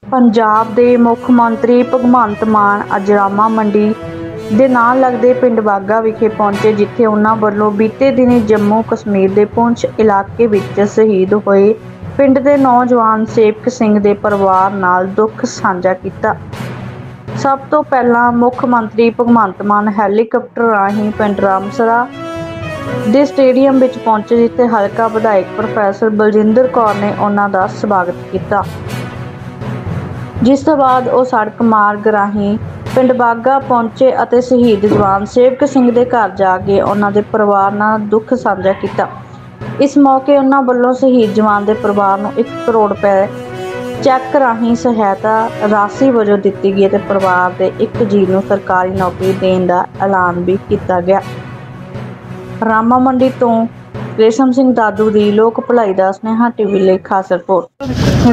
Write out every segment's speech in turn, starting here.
पंजाब के मुख मंत्री भगवंत मान अज रामा मंडी ਦੇ ਨਾਲ लगते पिंड बाघा विखे पहुंचे, जिथे उन्हां वल्लों बीते दिनी जम्मू कश्मीर के पुंछ इलाके विच शहीद होए पिंड के नौजवान सेवक सिंह के परिवार नाल दुख साझा किया। सब तो पहला मुख मंत्री भगवंत मान हैलीकॉप्टर राही पिंड रामसरा ਦੇ स्टेडियम विच पहुंचे, जिथे हल्का विधायक प्रोफैसर बलजिंदर कौर ने उन्हां दा स्वागत किया। जिस तो बाद वो सड़क मार्ग राही पिंड बाघा पहुंचे और शहीद जवान सेवक सिंह के घर जाके उन्होंने परिवार नाल दुख साझा किया। इस मौके उन्होंने वालों शहीद जवान के परिवार को 1 करोड़ रुपए चैक राही सहायता राशि वजों दी गई और परिवार के एक जी को सरकारी नौकरी देने का ऐलान भी किया गया। रामा मंडी तो रेशम सिंह दादू की लोक भलाई दा स्नेहा टीवी लिए खास रिपोर्ट।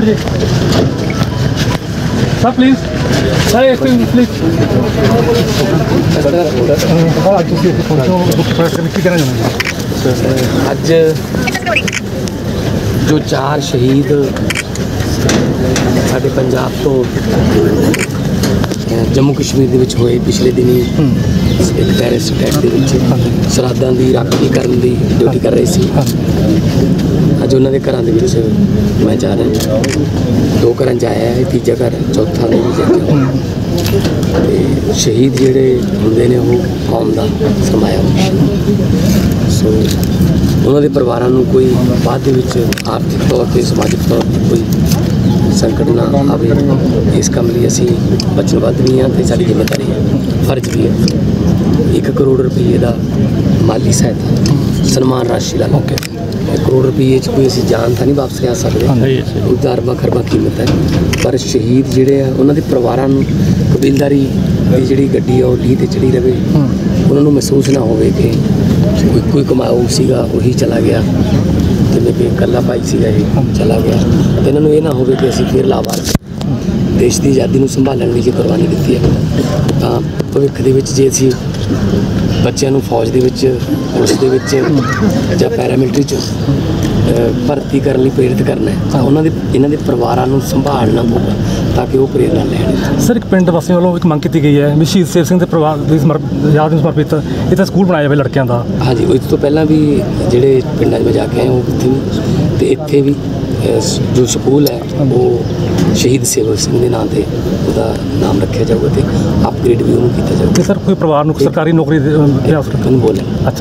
प्लीज अज जो 4 शहीद साडे पंजाब तो जम्मू कश्मीर दे विच होए पिछले दिनी एक टेररिस्ट अटैक दे विच सरहदां दी राखी करन दी ड्यूटी कर रहे सी। अज उन्हां दे घरां दे विच मैं जा रहा 2 घरां च आया है, तीजा घर चौथा भी जाके ते शहीद जिहड़े हुंदे ने वो कौम दा सरमाया हुंदा। सो उन्हां दे परिवारां नूं कोई बाद दे विच आर्थिक तौर ते समाजिक तौर ते कोई संकट ना आवे, इस काम लिए असी वचनबद्ध भी हाँ, साड़ी जिम्मेदारी है, फर्ज भी है। 1 करोड़ रुपये का माली सहायता सन्मान राशि ला मौके 1 करोड़ रुपये कोई असी जान था नहीं वापस लिया सकते, उनका अरबा खरबा कीमत है। पर शहीद जिहड़े आ उन्हां दे परिवारां नूं कबीलदारी की जिहड़ी गड्डी है लीह ते चढ़ी रहे, उन्होंने महसूस ना होवे कि कोई कमाऊ सीगा वही चला गया, जिवें कि कल्ला भाई सीगा ये चला गया, तो इन्होंने ये ना हो कि असीं फिर लावारस देश की आज़ादी को संभालने की जो कुर्बानी दी है, तो भविख दे विच जे असीं बच्चों को फौज के पुलिस के या पैरामिलिटरी भर्ती करने लिए प्रेरित करना है, तो उन्होंने इन्हों के परिवारों को संभालना पड़ेगा ताकि वो प्रेरणा लैन। सर, एक पिंड वासियों वालों एक मंग की गई है भी शहीद सेवक सिंह के परिवार की याद में समर्पित इतना स्कूल बनाया जाए लड़कियों का। हाँ जी, इस तो पहला भी जोड़े पिंडा में जाके आए वो कितने भी, तो इतने भी जो स्कूल है वो शहीद सेवक सिंह के नाम से उसका नाम रखा जाऊगा, तो अपग्रेड भी उन्होंने किया जाऊगा। सर, कोई परिवार को सरकारी नौकरी नहीं बोले। अच्छा,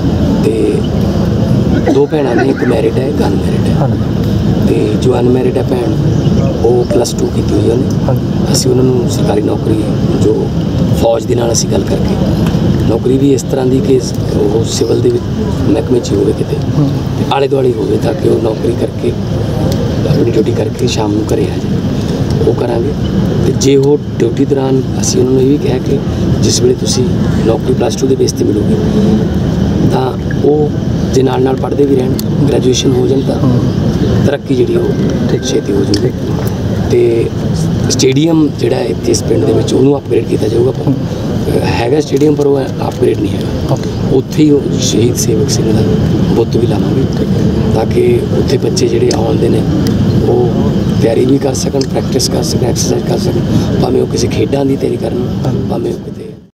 तो 2 भैन ने, एक मैरिड है एक अनमैरिड है, तो जो अनमैरिड है भैन वो +2 की हुई है। असी उन्होंने सरकारी नौकरी जो फौज के नाल असी गल करके नौकरी भी इस तरह की कि वो सिविल के महकमे च हो कि आले दुआले हो, ताकि वो नौकरी करके अपनी ड्यूटी करके शाम को घरे आ जाए, वो करांगे। तो जे वो ड्यूटी दौरान असी उन्होंने ये भी कहा कि जिस वे तुसी नौकरी +2 के बेस पर मिलोगी तो वो जे नाल पढ़ते भी रहन, ग्रैजुएशन हो जाए तो तरक्की जी वो छेती हो जाएगी। तो स्टेडियम जोड़ा इतने इस पिंड के अपग्रेड किया जाऊगा, हैगा स्टेडियम पर वो अपग्रेड नहीं है, उत्थे ही शहीद सेवक सिंह का बुत भी लावांगे ताकि उत्थे बच्चे जोड़े आते हैं वो तैयारी भी कर सकन, प्रैक्टिस कर सकन, एक्सरसाइज कर सकन, भावें वो किसी खेडों की तैयारी करन, भावें वो किते